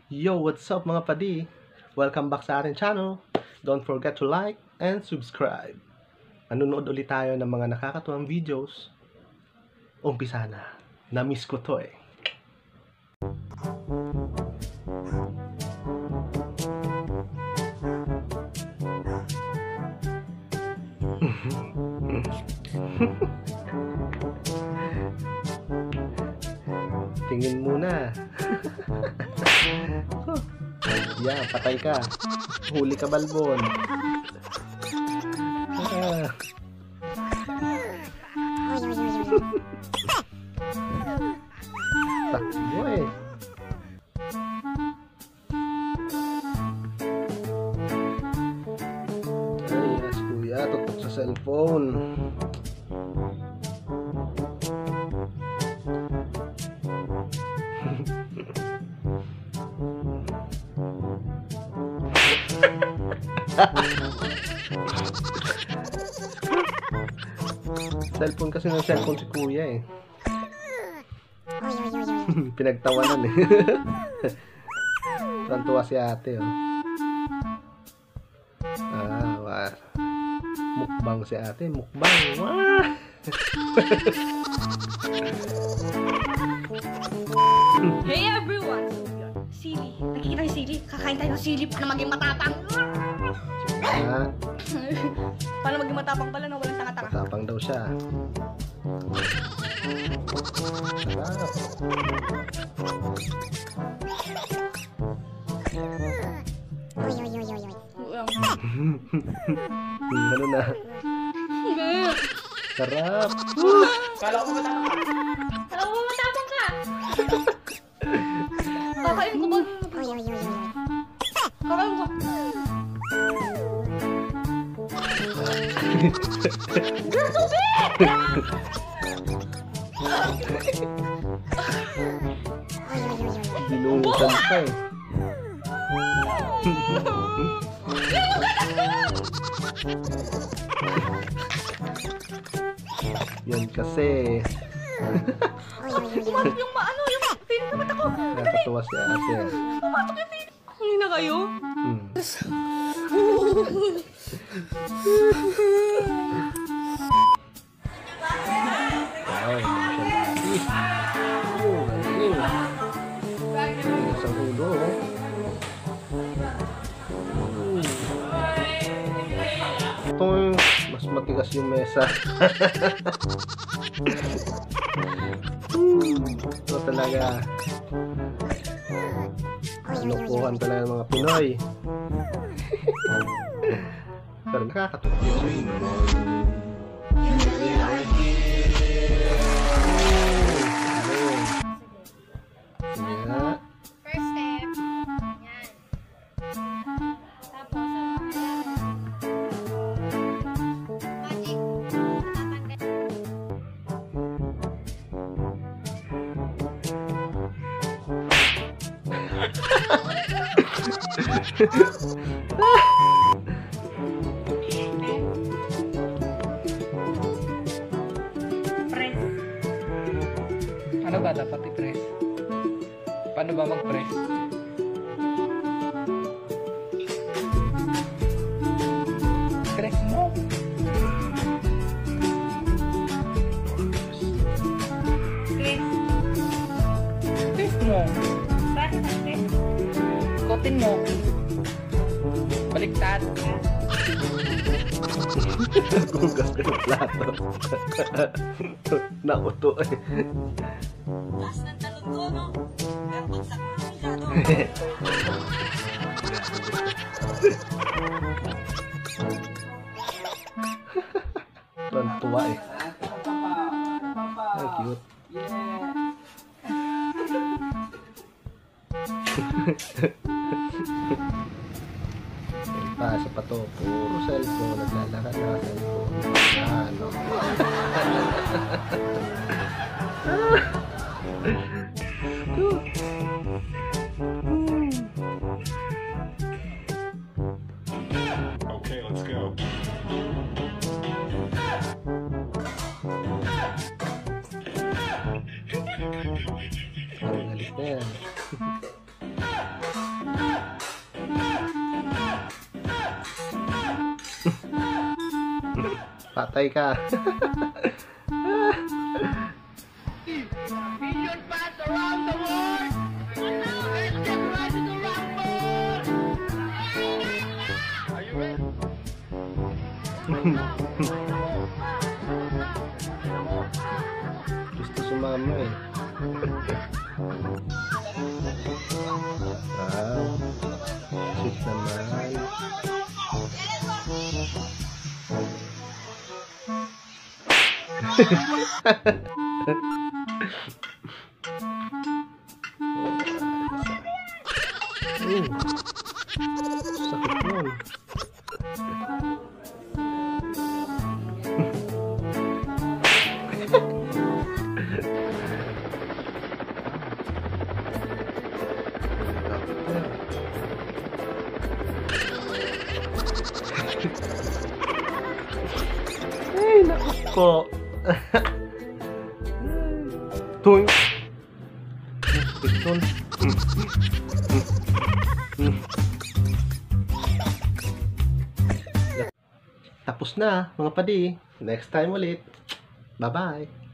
Yo, what's up mga padi? Welcome back sa ating channel. Don't forget to like and subscribe. Manonood ulit tayo ng mga nakakatuwang videos. Umpisa na. Na-miss ko to eh. Tingin muna. Yan, patay ka. Huli ka, Balbon. Takbo eh. Ay, yes, kuya. Tutok sa cellphone. Cellphone kasi ng cellphone si kuya eh. Pinagtawanan eh. Tuwa si ate oh. Wah. Mukbang si ate, mukbang. Wah. Hey everyone! Sili. Nakikita yung sili. Kakain tayo ng sili para maging matapang. Para maging matapang pala na walang tanga-tanga. Matapang daw siya. Sarap. Ano na? Sarap. Kala ko matapang ka. Kala ko matapang ka. Kakain ko ba? Kakain ko. Binuhusan ka eh. Yan kasi. Pumasok yung maano, yung feeling na mata ko. Nakakatuwa si ate. Pumasok yung feeling. Hindi na kayo? Wow, galing. Sa ulo. Ito mas matigas yung mesa. Ito talaga. Lukuhan talaga ng mga Pinoy. Pero nakakatuwa. First step. Yan. Tapos, magic. Press. Ano ba dapat i-press? Paano ba mag-press? Press mo. Press. Press mo. Press. Press. Ikotin mo. Baliktad. Gugas ka ng plato. Nauto eh. Last ng talon ko, no? Pero bagsak na masyado. Tuwa eh. Ay, cute. Pasa pa to. Puro cellphone. Naglalakad na cellphone. Ano? Okay, let's go. Ang galit na yan. Patay ka. Million fans around the world! And now let's get ready to rumble! Are you ready? Gusto sumama eh. Wow. Sweet naman. Sakit yun. Ay, naku po. Tuwing. Sakit yun. Tapos na, mga padi. Next time ulit. Bye-bye.